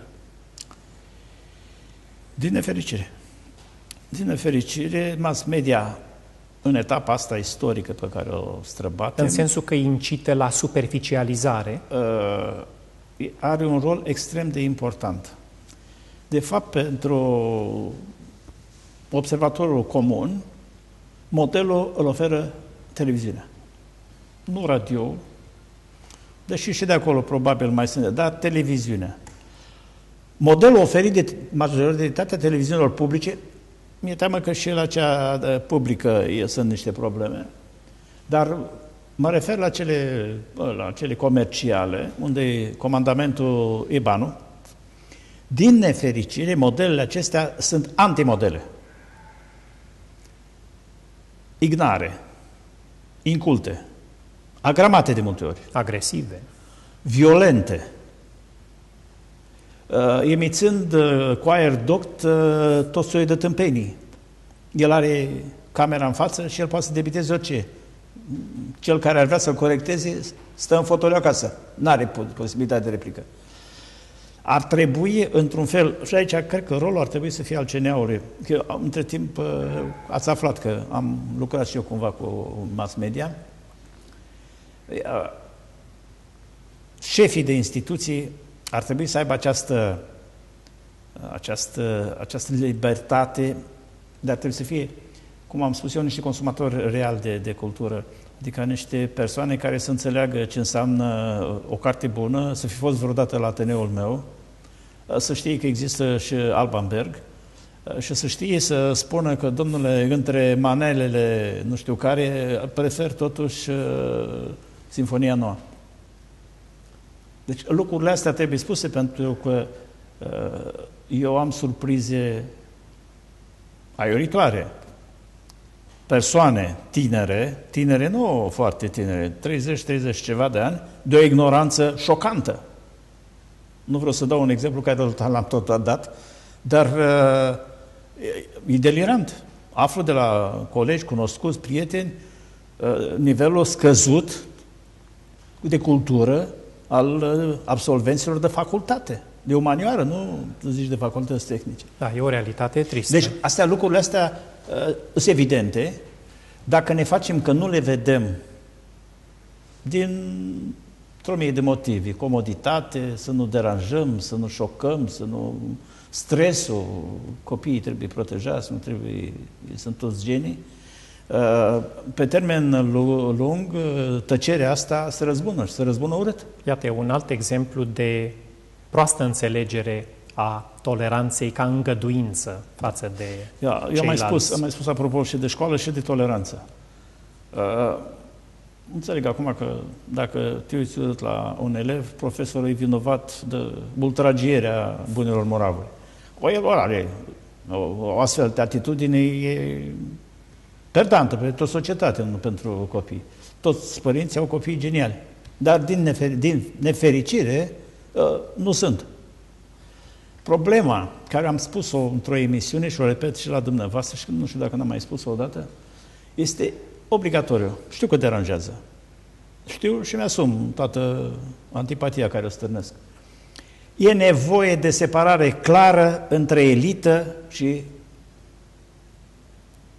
Din nefericire. Din nefericire, mass media în etapa asta istorică pe care o străbatem, în sensul că incite la superficializare, are un rol extrem de important. De fapt, pentru observatorul comun, modelul îl oferă televiziunea. Nu radio, deși și de acolo probabil mai sunt, dar televiziunea. Modelul oferit de majoritatea televiziunilor publice, mi-e teamă că și la cea publică sunt niște probleme, dar mă refer la cele, la cele comerciale, unde comandamentul e banul. Din nefericire, modelele acestea sunt antimodele. Ignare, inculte, agramate de multe ori, agresive, violente, uh, emițând uh, cu aer doct uh, tot soiul de tâmpenii. El are camera în față și el poate să debiteze orice. Cel care ar vrea să-l corecteze stă în fotoliu acasă. N-are posibilitate de replică. Ar trebui, într-un fel, și aici cred că rolul ar trebui să fie al C N A-ului. Că, între timp, ați aflat că am lucrat și eu cumva cu mass media. Șefii de instituții ar trebui să aibă această, această, această libertate, dar trebuie să fie, cum am spus eu, niște consumatori reali de, de cultură. Adică niște persoane care să înțeleagă ce înseamnă o carte bună, să fi fost vreodată la Ateneul meu, să știe că există și Alban Berg și să știe să spună că, domnule, între manelele nu știu care, prefer totuși Sinfonia Nouă. Deci lucrurile astea trebuie spuse pentru că eu am surprize aiuritoare. Persoane tinere, tinere nu foarte tinere, treizeci treizeci ceva de ani, de o ignoranță șocantă. Nu vreau să dau un exemplu care l-am tot dat, dar uh, e delirant. Aflu de la colegi, cunoscuți, prieteni, uh, nivelul scăzut de cultură al uh, absolvenților de facultate, de umanioară, nu să zici de facultăți tehnice. Da, e o realitate tristă. Deci, astea, lucrurile astea uh, sunt evidente. Dacă ne facem că nu le vedem dintr-o mie de motive, comoditate, să nu deranjăm, să nu șocăm, să nu... stresul, copiii trebuie protejați, nu trebuie... sunt toți genii. Uh, pe termen lung, tăcerea asta se răzbună și se răzbună urât. Iată, un alt exemplu de proastă înțelegere a toleranței ca îngăduință față de Eu, eu am mai spus, am mai spus apropo și de școală și de toleranță. Uh, înțeleg acum că dacă te uiți la un elev, profesorul e vinovat de ultragierea bunelor moravuri. O eroare, o, o astfel de atitudine e perdantă pentru o societate, nu pentru copii. Toți părinții au copii geniali, dar din, nefer, din nefericire uh, nu sunt. Problema care am spus-o într-o emisiune și o repet și la dumneavoastră, și nu știu dacă n-am mai spus-o odată, este obligatoriu. Știu că deranjează. Știu și mi-asum toată antipatia care o stârnesc. E nevoie de separare clară între elită și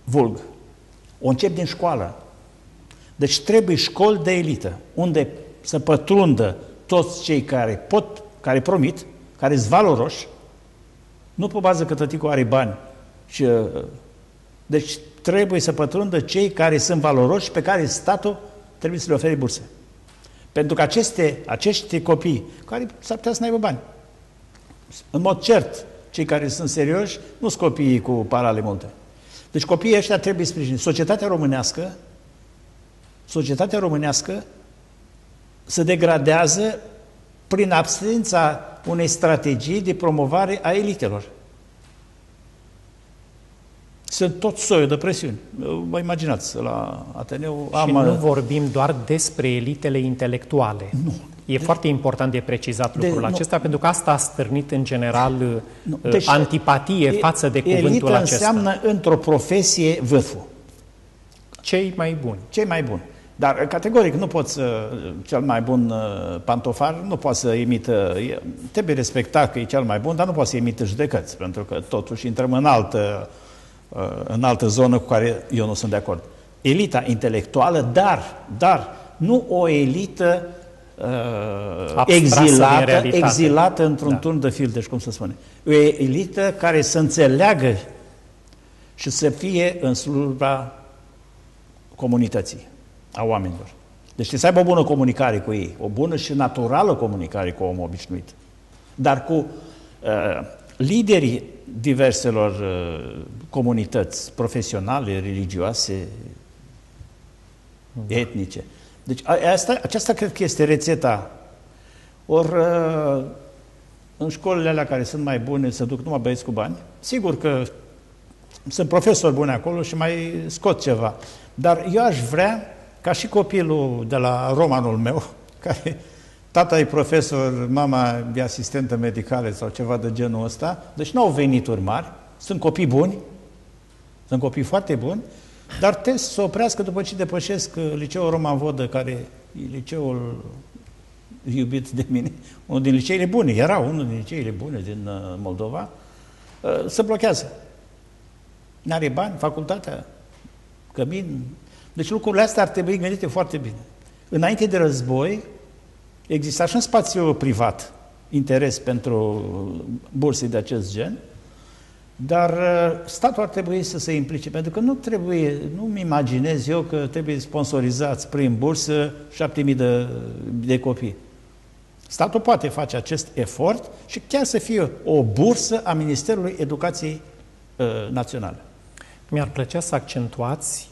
vulg. O încep din școală. Deci trebuie școli de elită, unde să pătrundă toți cei care pot, care promit, care sunt valoroși, nu pe bază că tăticul are bani. Și, deci trebuie să pătrundă cei care sunt valoroși, pe care statul trebuie să le ofere burse. Pentru că aceste, acești copii, care s-ar putea să n-aibă bani, în mod cert, cei care sunt serioși, nu sunt copiii cu parale multe. Deci copiii ăștia trebuie sprijiniți. Societatea românească, societatea românească se degradează prin absența unei strategii de promovare a elitelor. Sunt tot soiul de presiuni. Vă imaginați, la Ateneu... Și am... nu vorbim doar despre elitele intelectuale. Nu. E de... foarte important de precizat lucrul de... acesta, nu. Pentru că asta a stârnit în general nu. Deci, antipatie e... față de cuvântul elită acesta. Înseamnă într-o profesie vârful. Cei mai buni. Cei mai buni. Dar categoric nu poți, cel mai bun pantofar, nu poate să imită, trebuie respectat că e cel mai bun, dar nu poate să imită judecăți, pentru că totuși intrăm în altă, în altă zonă cu care eu nu sunt de acord. Elita intelectuală, dar, dar nu o elită uh, exilată, exilată într-un da. turn de fildeș, cum se spune. O elită care să înțeleagă și să fie în slujba comunității, a oamenilor. Deci să aibă o bună comunicare cu ei, o bună și naturală comunicare cu omul obișnuit. Dar cu uh, liderii diverselor uh, comunități profesionale, religioase, da. etnice. Deci asta, aceasta cred că este rețeta. Ori uh, în școlile alea care sunt mai bune se duc numai băieți cu bani. Sigur că sunt profesori buni acolo și mai scot ceva. Dar eu aș vrea ca și copilul de la romanul meu, care tata e profesor, mama e asistentă medicală sau ceva de genul ăsta, deci nu au venituri mari, sunt copii buni, sunt copii foarte buni, dar trebuie să se oprească după ce depășesc liceul Roman Vodă, care e liceul iubit de mine, unul din liceile bune, era unul din liceile bune din Moldova, se blochează. N-are bani, facultatea, cămin. Deci lucrurile astea ar trebui gândite foarte bine. Înainte de război, exista și în spațiu privat interes pentru burse de acest gen, dar statul ar trebui să se implice, pentru că nu trebuie, nu-mi imaginez eu că trebuie sponsorizați prin bursă șapte mii de, de copii. Statul poate face acest efort și chiar să fie o bursă a Ministerului Educației uh, Naționale. Mi-ar plăcea să accentuați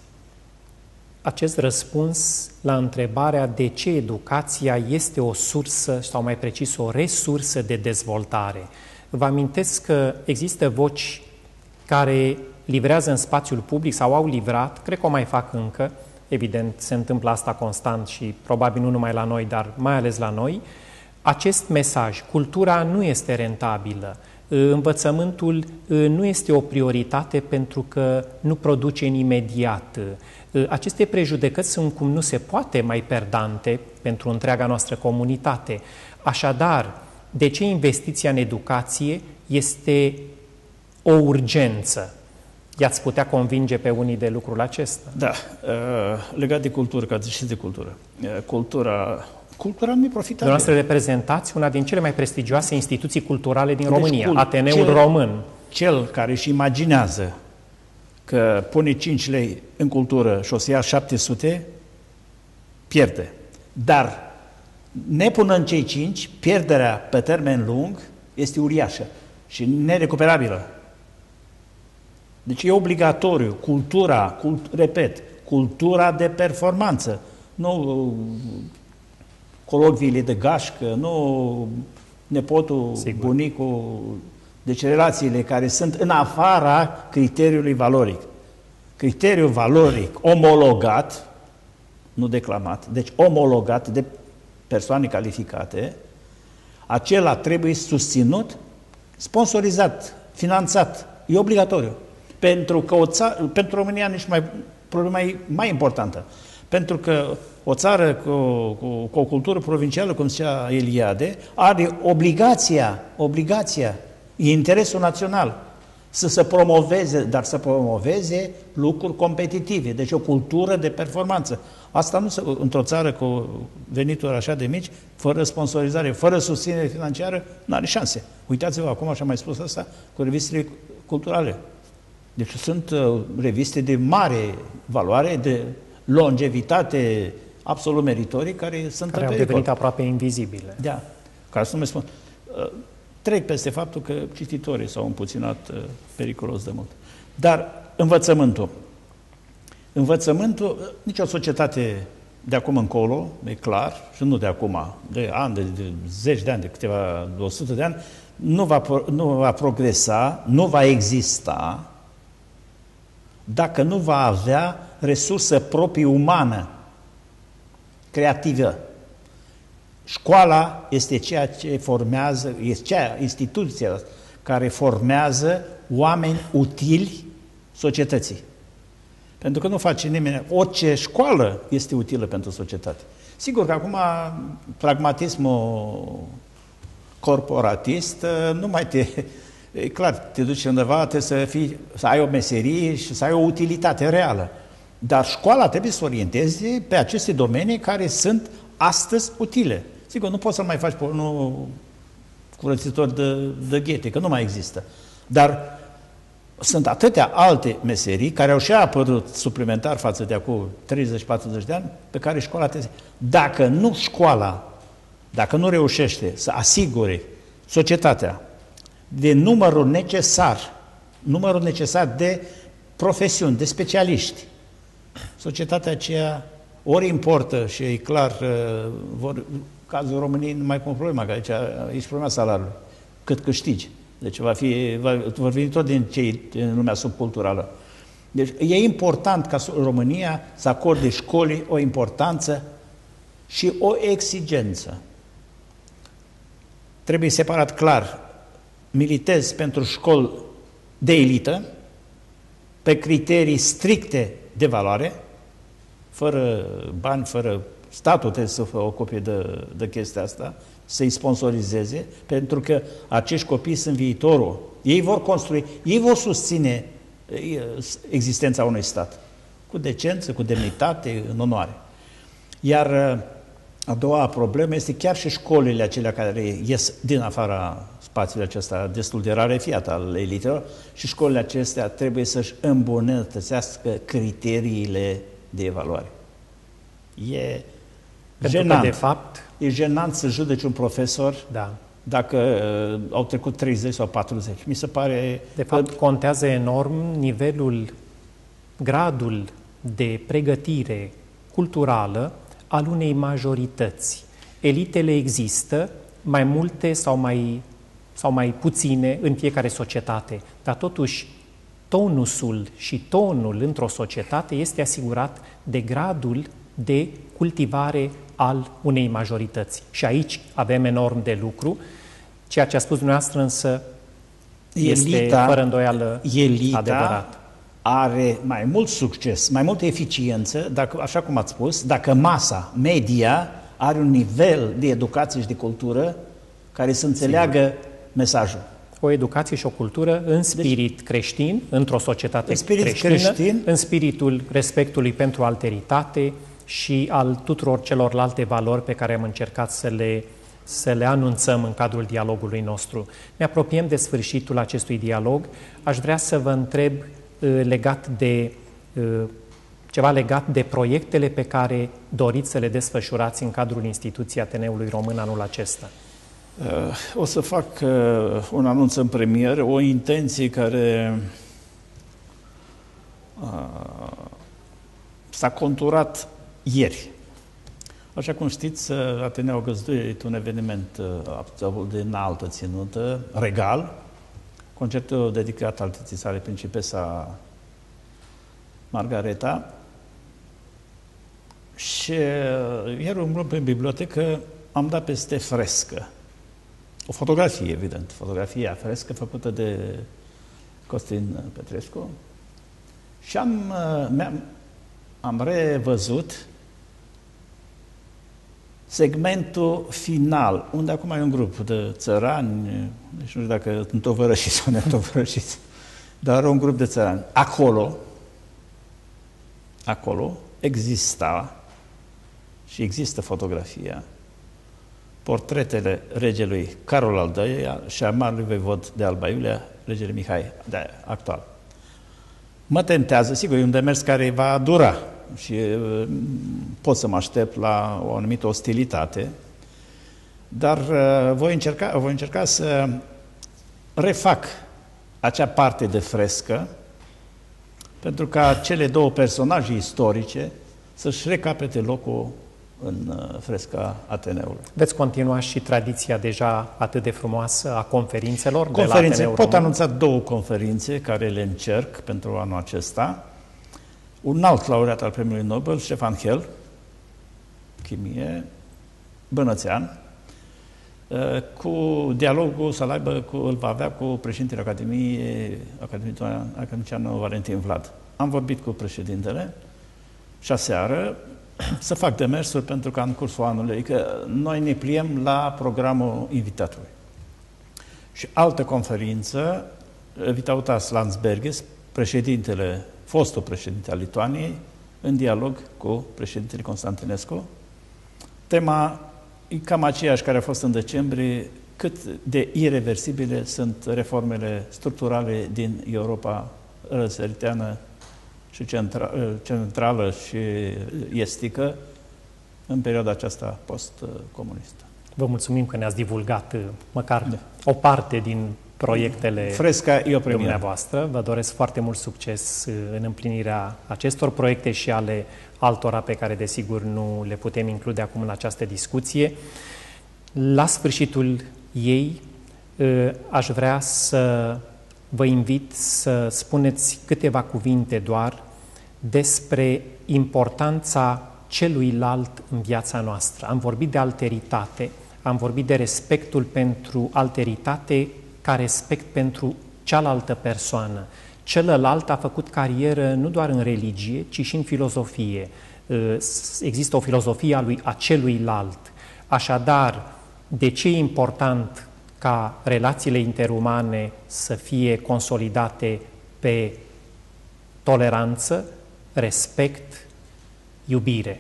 acest răspuns la întrebarea de ce educația este o sursă, sau mai precis o resursă de dezvoltare. Vă amintesc că există voci care livrează în spațiul public sau au livrat, cred că o mai fac încă, evident se întâmplă asta constant și probabil nu numai la noi, dar mai ales la noi, acest mesaj: cultura nu este rentabilă, învățământul nu este o prioritate pentru că nu produce în imediat. Aceste prejudecăți sunt cum nu se poate mai perdante pentru întreaga noastră comunitate. Așadar, de ce investiția în educație este o urgență? I-ați putea convinge pe unii de lucrul acesta? Da, legat de cultură, că ați zis de cultură. Cultura... Cultura nu-i profitabilă. Dumneavoastră reprezentați una din cele mai prestigioase instituții culturale din deci, România, cul- Ateneul cel, Român. Cel care își imaginează că pune cinci lei în cultură și o să ia șapte sute, pierde. Dar nepunând cei cinci, pierderea pe termen lung este uriașă și nerecuperabilă. Deci e obligatoriu cultura, cult, repet, cultura de performanță, nu colocviile de gașcă, nu nepotul, Sigur. bunicul, deci relațiile care sunt în afara criteriului valoric. Criteriul valoric omologat, nu declamat, deci omologat de persoane calificate, acela trebuie susținut, sponsorizat, finanțat, e obligatoriu. Pentru că o țară, pentru România nici mai, problema e mai importantă. Pentru că o țară cu, cu, cu o cultură provincială, cum zicea Eliade, are obligația, obligația, e interesul național, să se promoveze, dar să promoveze lucruri competitive, deci o cultură de performanță. Asta nu se, într-o țară cu venituri așa de mici, fără sponsorizare, fără susținere financiară, nu are șanse. Uitați-vă acum, așa mai spus asta, cu revistele culturale. Deci sunt uh, reviste de mare valoare, de longevitate absolut meritorii, care sunt care au devenit aproape invizibile. Da, ca să nu mai spun. Uh, trec peste faptul că cititorii s-au împuținat uh, periculos de mult. Dar învățământul. Învățământul, uh, nicio societate de acum încolo, e clar, și nu de acum, de ani, de, de zeci de ani, de câteva, de o sută de ani, nu va, nu va progresa, nu va exista dacă nu va avea resursă proprie umană, creativă. Școala este ceea ce formează, este cea instituția care formează oameni utili societății. Pentru că nu face nimeni, orice școală este utilă pentru societate. Sigur că acum pragmatismul corporatist nu mai te... E clar, te duci undeva, trebuie să, fii, să ai o meserie și să ai o utilitate reală. Dar școala trebuie să orienteze pe aceste domenii care sunt astăzi utile. Sigur, nu poți să mai faci nu, curățitor de, de ghete, că nu mai există. Dar sunt atâtea alte meserii care au și apărut suplimentar față de acum treizeci patruzeci de ani, pe care școala trebuie. Dacă nu școala, dacă nu reușește să asigure societatea de numărul necesar, numărul necesar de profesiuni, de specialiști, societatea aceea ori importă și e clar, vor, cazul României nu mai pun problema, că aici e și problema salariului, cât câștigi. Deci va fi, va, vor veni tot din cei din lumea subculturală. Deci e important ca România să acorde școlii o importanță și o exigență. Trebuie separat clar, militez pentru școli de elită, pe criterii stricte de valoare, fără bani, fără statul trebuie să se ocupe de, de chestia asta, să-i sponsorizeze, pentru că acești copii sunt viitorul. Ei vor construi, ei vor susține existența unui stat, cu decență, cu demnitate, în onoare. Iar a doua problemă este chiar și școlile acelea care ies din afara spațiului acesta destul de rarefiat al elitelor și școlile acestea trebuie să-și îmbunătățească criteriile de evaluare. E Pentru jenant. că, de fapt, e jenant să judeci un profesor da. dacă uh, au trecut treizeci sau patruzeci. Mi se pare... De fapt, că... contează enorm nivelul, gradul de pregătire culturală al unei majorități. Elitele există, mai multe sau mai, sau mai puține în fiecare societate, dar totuși tonusul și tonul într-o societate este asigurat de gradul de cultivare al unei majorități. Și aici avem enorm de lucru. Ceea ce a spus dumneavoastră însă este elita, fără îndoială elita adevărat. Are mai mult succes, mai multă eficiență, dacă, așa cum ați spus, dacă masa, media, are un nivel de educație și de cultură care să înțeleagă Sigur. mesajul. O educație și o cultură în spirit deci, creștin, într-o societate în spirit creștină, creștin, în spiritul respectului pentru alteritate și al tuturor celorlalte valori pe care am încercat să le, să le anunțăm în cadrul dialogului nostru. Ne apropiem de sfârșitul acestui dialog. Aș vrea să vă întreb legat de ceva legat de proiectele pe care doriți să le desfășurați în cadrul instituției Ateneului Român anul acesta. O să fac un anunț în premieră, o intenție care s-a conturat ieri. Așa cum știți, Ateneul a găzduit un eveniment de înaltă ținută, regal, concertul dedicat altății sale, principesa Margareta. Și ieri, umblând pe bibliotecă, am dat peste frescă. O fotografie, evident, fotografia frescă făcută de Costin Petrescu. Și am, am, am revăzut segmentul final, unde acum e un grup de țărani, deci nu știu dacă întovărășiți sau neîntovărășiți, Dar un grup de țărani. Acolo, acolo exista și există fotografia, portretele regelui Carol al doilea-lea și a marelui voivod de Alba Iulia, regele Mihai, de actual. Mă tentează, sigur, e un demers care va dura și uh, pot să mă aștept la o anumită ostilitate, dar uh, voi, încerca, voi încerca să refac acea parte de frescă pentru ca cele două personaje istorice să-și recapete locul în fresca Ateneului. Veți continua și tradiția deja atât de frumoasă a conferințelor Conferințe. de la Ateneul Pot Român? anunța două conferințe care le încerc pentru anul acesta. Un alt laureat al Premiului Nobel, Ștefan Hel, chimie, bănățean, cu dialogul să-l aibă, cu, îl va avea cu președintele Academiei, academicianul Valentin Vlad. Am vorbit cu președintele și aseară să fac demersuri pentru că în cursul anului, că noi ne pliem la programul invitatului. Și altă conferință, Vytautas Landsbergis, președintele, fostul președinte al Lituaniei, în dialog cu președintele Constantinescu. Tema e cam aceeași care a fost în decembrie, cât de ireversibile sunt reformele structurale din Europa răsăriteană și centra, centrală și estică în perioada aceasta post-comunistă. Vă mulțumim că ne-ați divulgat măcar da. o parte din proiectele Fresca e o premieră. dumneavoastră. Vă doresc foarte mult succes în împlinirea acestor proiecte și ale altora pe care, desigur, nu le putem include acum în această discuție. La sfârșitul ei, aș vrea să vă invit să spuneți câteva cuvinte doar despre importanța celuilalt în viața noastră. Am vorbit de alteritate, am vorbit de respectul pentru alteritate ca respect pentru cealaltă persoană. Celălalt a făcut carieră nu doar în religie, ci și în filozofie. Există o filozofie a lui a celuilalt. Așadar, de ce e important ca relațiile interumane să fie consolidate pe toleranță, respect, iubire?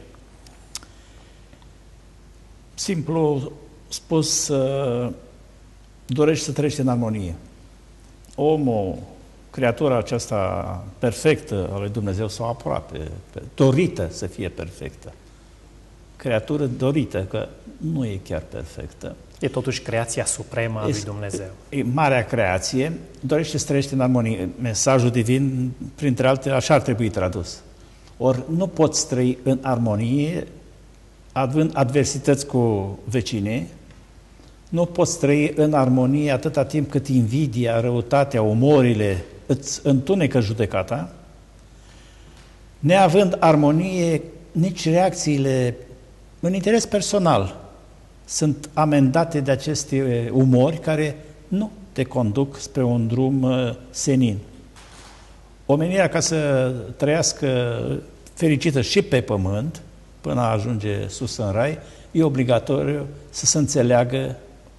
Simplu spus, dorești să trăiești în armonie. Omul, creatura aceasta perfectă a lui Dumnezeu, sau aproape, dorită să fie perfectă. Creatură dorită, că nu e chiar perfectă. E totuși creația supremă a lui Dumnezeu. E marea creație, dorește să trăiești în armonie. Mesajul divin, printre altele, așa ar trebui tradus. Ori nu poți trăi în armonie, având adversități cu vecinii, nu poți trăi în armonie atâta timp cât invidia, răutatea, umorile îți întunecă judecata, neavând armonie, nici reacțiile în interes personal sunt amendate de aceste umori care nu te conduc spre un drum senin. Omenirea, ca să trăiască fericită și pe pământ, până a ajunge sus în rai, e obligatoriu să se înțeleagă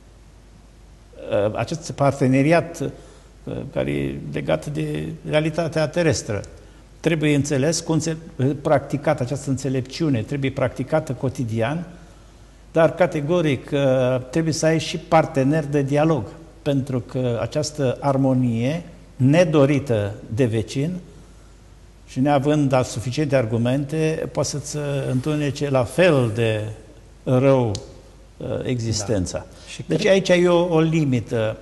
acest parteneriat care e legat de realitatea terestră. Trebuie înțeles, practicat această înțelepciune, trebuie practicată cotidian, dar categoric trebuie să ai și parteneri de dialog, pentru că această armonie nedorită de vecin și neavând suficiente argumente, poate să-ți întunece la fel de rău existența. Da. Și deci cred... aici e o, o limită.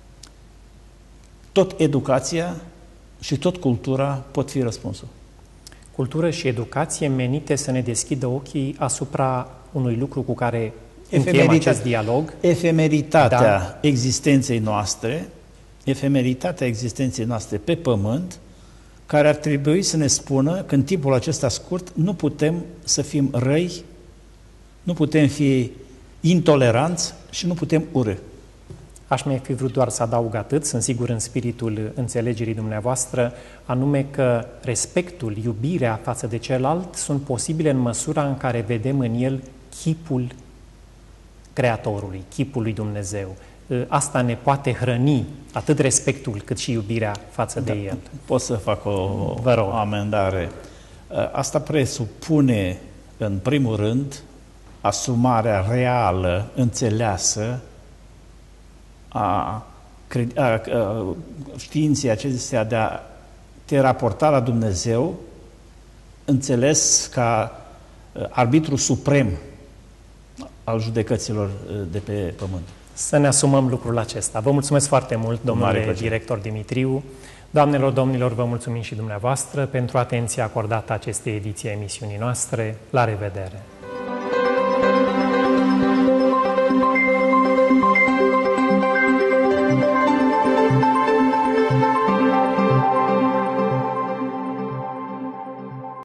Tot educația și tot cultura pot fi răspunsul. Cultură și educație menite să ne deschidă ochii asupra unui lucru cu care încheiem acest dialog. Efemeritatea da. existenței noastre, efemeritatea existenței noastre pe pământ, care ar trebui să ne spună că în timpul acesta scurt nu putem să fim răi, nu putem fi intoleranți și nu putem urâ. Aș mai fi vrut doar să adaug atât, sunt sigur în spiritul înțelegerii dumneavoastră, anume că respectul, iubirea față de celălalt sunt posibile în măsura în care vedem în el chipul Creatorului, chipul lui Dumnezeu. asta ne poate hrăni atât respectul cât și iubirea față da, de El. Pot să fac o, Vă rog. o amendare. Asta presupune, în primul rând, asumarea reală, înțeleasă a, a, a științei acestea de a te raporta la Dumnezeu, înțeles ca arbitru suprem al judecăților de pe pământ. Să ne asumăm lucrul acesta. Vă mulțumesc foarte mult, domnule director Dimitriu. Doamnelor, domnilor, vă mulțumim și dumneavoastră pentru atenția acordată acestei ediții a emisiunii noastre. La revedere!